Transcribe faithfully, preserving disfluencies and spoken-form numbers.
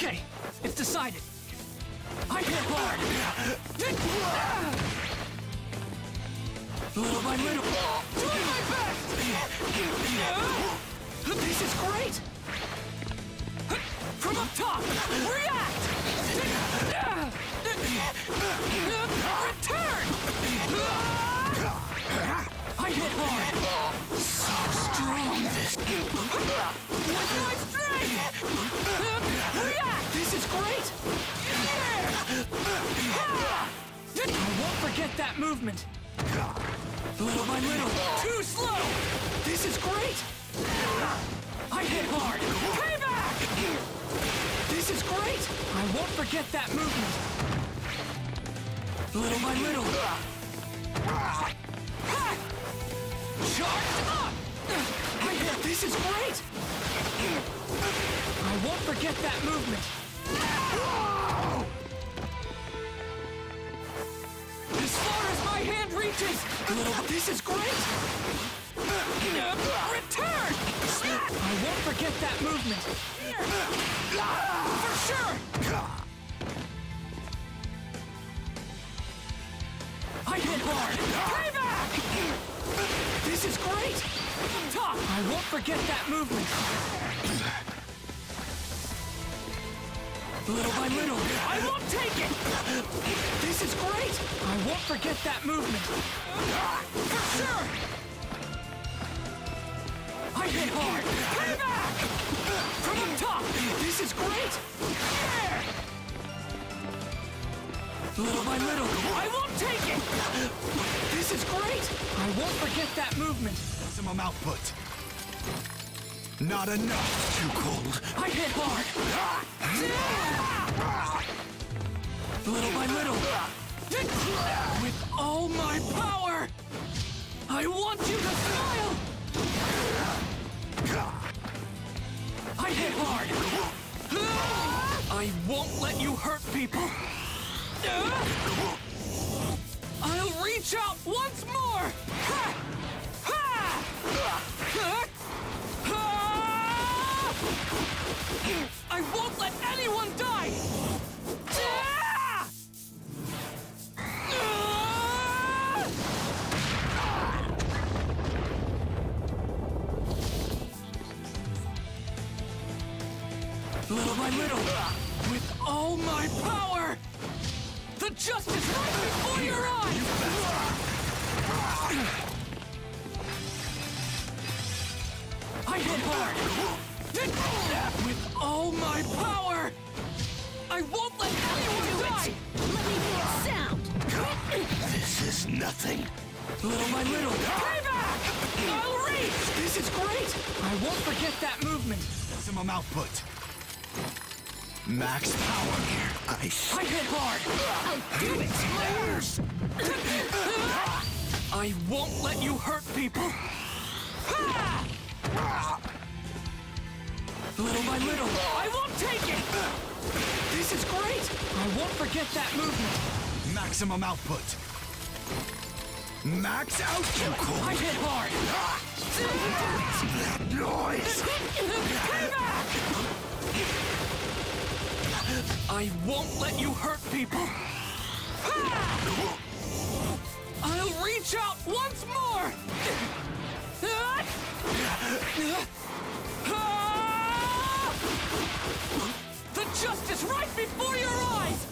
Okay, it's decided. I hit hard. Little by little. Doing my best! This is great! From up top! React! Return! I hit hard! So strong this... With my strength! React! This is great! I won't forget that movement! Little by little. Too slow! This is great! I hit hard! Payback! This is great! I won't forget that movement! Little by little. Charged up! I hit. This is great! I won't forget that movement! As far as my hand reaches! Little, this is great! Return! I won't forget that movement! For sure! I hit hard! Payback! This is great! Top! I won't forget that movement! Little by little. I won't take it! This is great! I won't forget that movement! For sure! I hit hard! Payback! From up top! This is great! Little by little. I won't take it! This is great! I won't forget that movement! Maximum output. Not enough. Too cold. I hit hard! Little by little. With all my power! I want you to smile! I hit hard! I won't let you hurt people! I'll reach out once more! I won't let anyone die! Little by little, with all my power, the justice right before your eyes! I hit hard! With all my power, I won't let anyone die! Let me hear it sound! This is nothing. Little by little, payback! I'll reach! This is great! I won't forget that movement! Maximum output. Max power here. Ice. I hit hard! I'll do it! Flares. I won't let you hurt people! Little by little, I won't take it! This is great! I won't forget that movement! Maximum output. Max out. Too cold. I hit hard! That noise. Payback! I won't let you hurt people! I'll reach out once more! The justice right before your eyes!